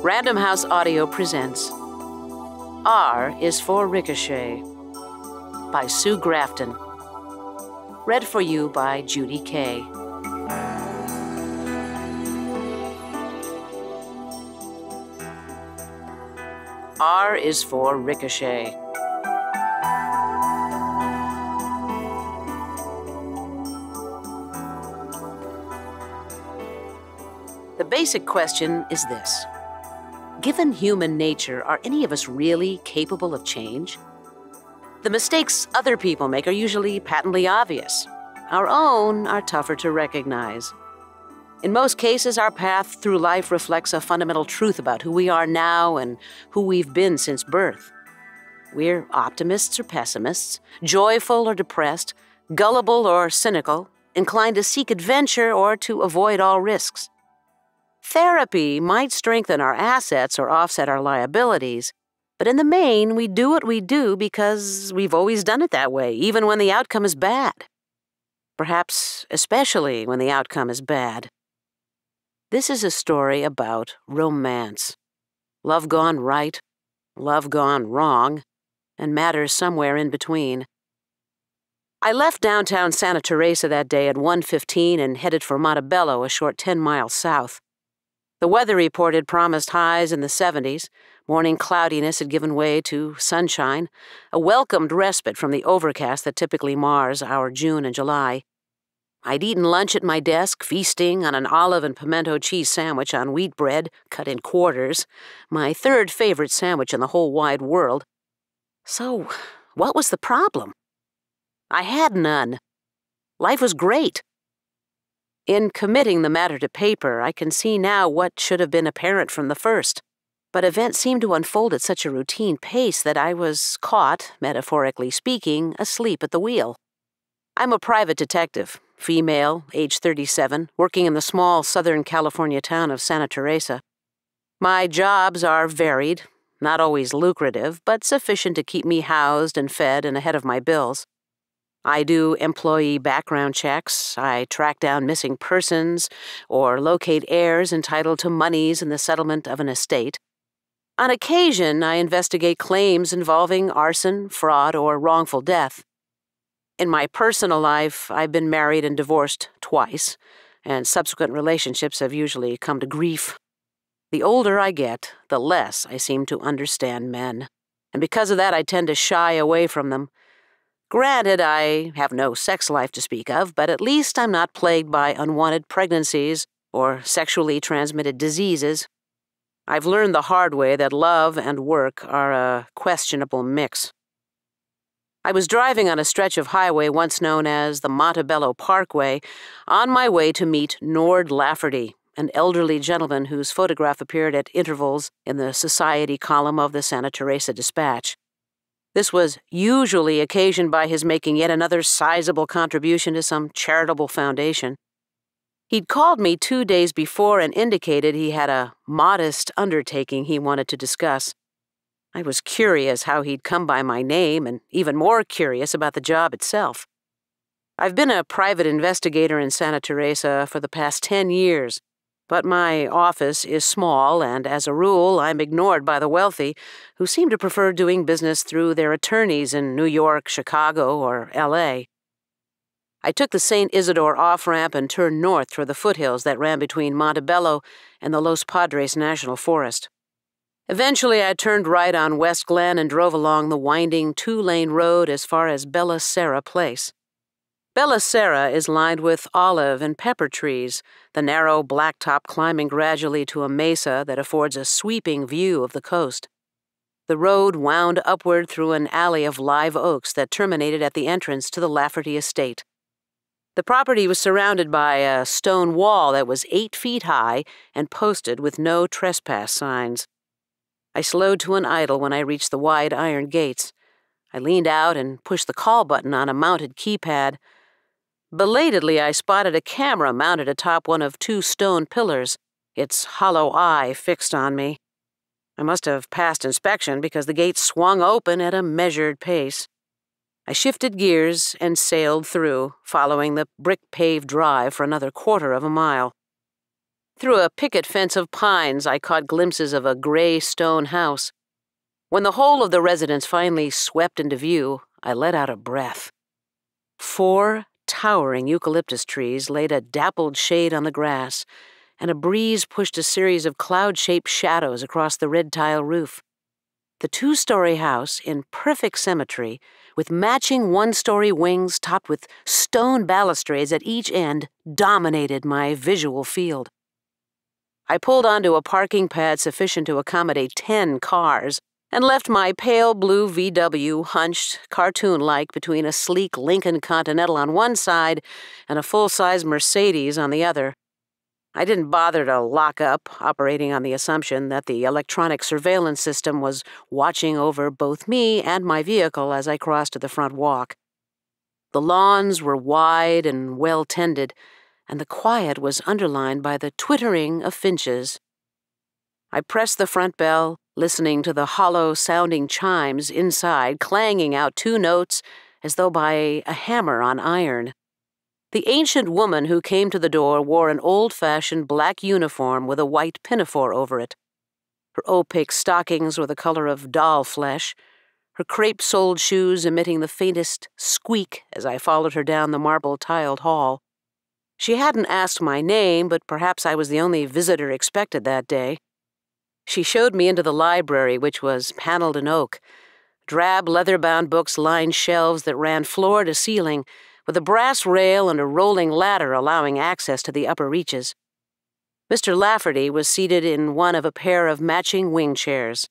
Random House Audio presents R is for Ricochet by Sue Grafton. Read for you by Judy, Kaye. R is for Ricochet. The basic question is this. Given human nature, are any of us really capable of change? The mistakes other people make are usually patently obvious. Our own are tougher to recognize. In most cases, our path through life reflects a fundamental truth about who we are now and who we've been since birth. We're optimists or pessimists, joyful or depressed, gullible or cynical, inclined to seek adventure or to avoid all risks. Therapy might strengthen our assets or offset our liabilities, but in the main, we do what we do because we've always done it that way, even when the outcome is bad. Perhaps especially when the outcome is bad. This is a story about romance. Love gone right, love gone wrong, and matters somewhere in between. I left downtown Santa Teresa that day at 1:15 and headed for Montebello, a short 10 miles south. The weather report had promised highs in the 70s. Morning cloudiness had given way to sunshine, a welcomed respite from the overcast that typically mars our June and July. I'd eaten lunch at my desk, feasting on an olive and pimento cheese sandwich on wheat bread cut in quarters, my third favorite sandwich in the whole wide world. So, what was the problem? I had none. Life was great. In committing the matter to paper, I can see now what should have been apparent from the first. But events seemed to unfold at such a routine pace that I was caught, metaphorically speaking, asleep at the wheel. I'm a private detective, female, age 37, working in the small Southern California town of Santa Teresa. My jobs are varied, not always lucrative, but sufficient to keep me housed and fed and ahead of my bills. I do employee background checks, I track down missing persons, or locate heirs entitled to monies in the settlement of an estate. On occasion, I investigate claims involving arson, fraud, or wrongful death. In my personal life, I've been married and divorced twice, and subsequent relationships have usually come to grief. The older I get, the less I seem to understand men, and because of that I tend to shy away from them. Granted, I have no sex life to speak of, but at least I'm not plagued by unwanted pregnancies or sexually transmitted diseases. I've learned the hard way that love and work are a questionable mix. I was driving on a stretch of highway once known as the Montebello Parkway, on my way to meet Reba Lafferty, an elderly gentleman whose photograph appeared at intervals in the society column of the Santa Teresa Dispatch. This was usually occasioned by his making yet another sizable contribution to some charitable foundation. He'd called me 2 days before and indicated he had a modest undertaking he wanted to discuss. I was curious how he'd come by my name and even more curious about the job itself. I've been a private investigator in Santa Teresa for the past 10 years, but my office is small, and as a rule, I'm ignored by the wealthy, who seem to prefer doing business through their attorneys in New York, Chicago, or L.A. I took the St. Isidore off-ramp and turned north through the foothills that ran between Montebello and the Los Padres National Forest. Eventually, I turned right on West Glen and drove along the winding 2-lane road as far as Bella Serra Place. Bella Serra is lined with olive and pepper trees, the narrow blacktop climbing gradually to a mesa that affords a sweeping view of the coast. The road wound upward through an alley of live oaks that terminated at the entrance to the Lafferty estate. The property was surrounded by a stone wall that was 8 feet high and posted with no trespass signs. I slowed to an idle when I reached the wide iron gates. I leaned out and pushed the call button on a mounted keypad. Belatedly, I spotted a camera mounted atop one of 2 stone pillars, its hollow eye fixed on me. I must have passed inspection because the gate swung open at a measured pace. I shifted gears and sailed through, following the brick-paved drive for another 1/4 of a mile. Through a picket fence of pines, I caught glimpses of a gray stone house. When the whole of the residence finally swept into view, I let out a breath. 4 towering eucalyptus trees laid a dappled shade on the grass, and a breeze pushed a series of cloud-shaped shadows across the red tile roof. The 2-story house, in perfect symmetry, with matching 1-story wings topped with stone balustrades at each end, dominated my visual field. I pulled onto a parking pad sufficient to accommodate 10 cars and left my pale blue VW hunched, cartoon-like, between a sleek Lincoln Continental on one side and a full-size Mercedes on the other. I didn't bother to lock up, operating on the assumption that the electronic surveillance system was watching over both me and my vehicle as I crossed to the front walk. The lawns were wide and well-tended, and the quiet was underlined by the twittering of finches. I pressed the front bell, listening to the hollow-sounding chimes inside clanging out 2 notes as though by a hammer on iron. The ancient woman who came to the door wore an old-fashioned black uniform with a white pinafore over it. Her opaque stockings were the color of doll flesh, her crepe-soled shoes emitting the faintest squeak as I followed her down the marble-tiled hall. She hadn't asked my name, but perhaps I was the only visitor expected that day. She showed me into the library, which was paneled in oak. Drab leather-bound books lined shelves that ran floor to ceiling, with a brass rail and a rolling ladder allowing access to the upper reaches. Mr. Lafferty was seated in one of a pair of matching wing chairs.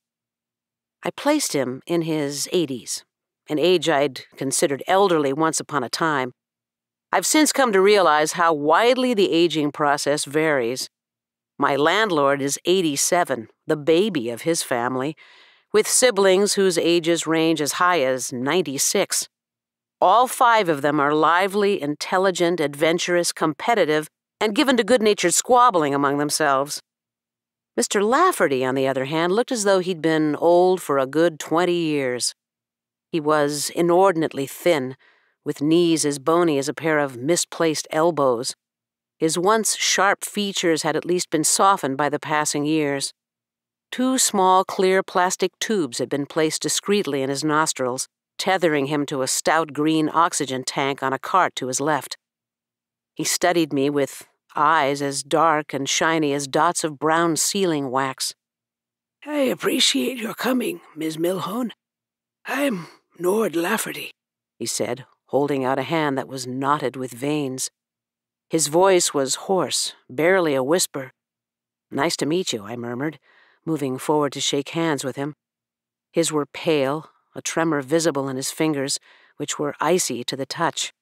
I placed him in his 80s, an age I'd considered elderly once upon a time. I've since come to realize how widely the aging process varies. My landlord is 87, the baby of his family, with siblings whose ages range as high as 96. All 5 of them are lively, intelligent, adventurous, competitive, and given to good-natured squabbling among themselves. Mr. Lafferty, on the other hand, looked as though he'd been old for a good 20 years. He was inordinately thin, with knees as bony as a pair of misplaced elbows. His once sharp features had at least been softened by the passing years. 2 small, clear plastic tubes had been placed discreetly in his nostrils, tethering him to a stout green oxygen tank on a cart to his left. He studied me with eyes as dark and shiny as dots of brown sealing wax. "I appreciate your coming, Miss Millhone. I'm Nord Lafferty," he said, holding out a hand that was knotted with veins. His voice was hoarse, barely a whisper. "Nice to meet you," I murmured, moving forward to shake hands with him. His were pale, a tremor visible in his fingers, which were icy to the touch.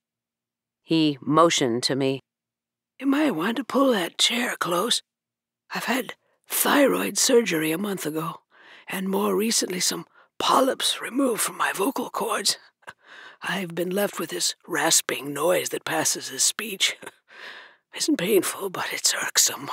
He motioned to me. "You might want to pull that chair close. I've had thyroid surgery a month ago, and more recently some polyps removed from my vocal cords. I've been left with this rasping noise that passes as speech. Isn't painful, but it's irksome.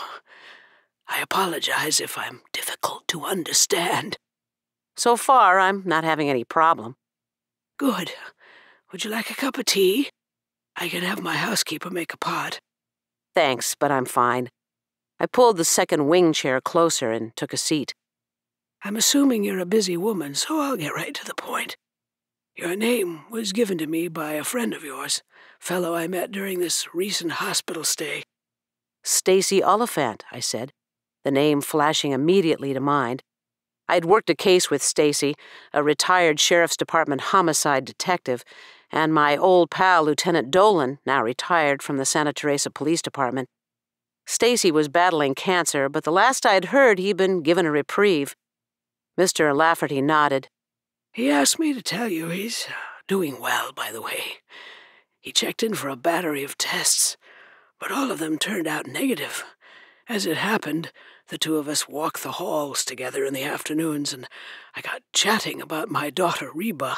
I apologize if I'm difficult to understand." "So far, I'm not having any problem." "Good. Would you like a cup of tea? I can have my housekeeper make a pot." "Thanks, but I'm fine." I pulled the second wing chair closer and took a seat. "I'm assuming you're a busy woman, so I'll get right to the point. Your name was given to me by a friend of yours, fellow I met during this recent hospital stay." "Stacy Oliphant," I said, the name flashing immediately to mind. I'd worked a case with Stacy, a retired Sheriff's Department homicide detective, and my old pal Lieutenant Dolan, now retired from the Santa Teresa Police Department. Stacy was battling cancer, but the last I'd heard he'd been given a reprieve. Mr. Lafferty nodded. "He asked me to tell you he's doing well, by the way. He checked in for a battery of tests, but all of them turned out negative. As it happened, the 2 of us walked the halls together in the afternoons, and I got chatting about my daughter, Reba."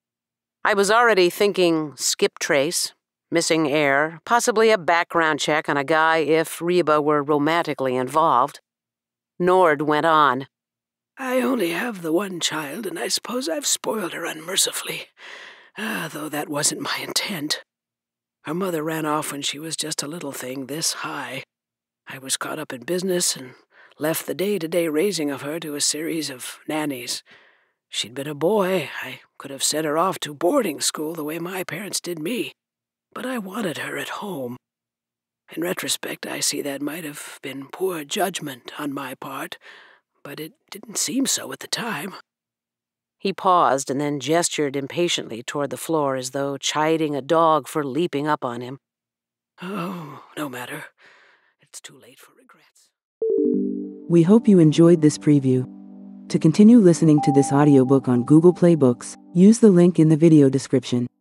I was already thinking skip trace, missing heir, possibly a background check on a guy if Reba were romantically involved. Nord went on. "I only have the one child, and I suppose I've spoiled her unmercifully, though that wasn't my intent. Her mother ran off when she was just a little thing this high. I was caught up in business and left the day-to-day raising of her to a series of nannies. She'd been a boy. I could have sent her off to boarding school the way my parents did me, but I wanted her at home. In retrospect, I see that might have been poor judgment on my part, but it didn't seem so at the time. He paused and then gestured impatiently toward the floor as though chiding a dog for leaping up on him. Oh, no matter. It's too late for regrets. We hope you enjoyed this preview. To continue listening to this audiobook on Google Play Books, use the link in the video description.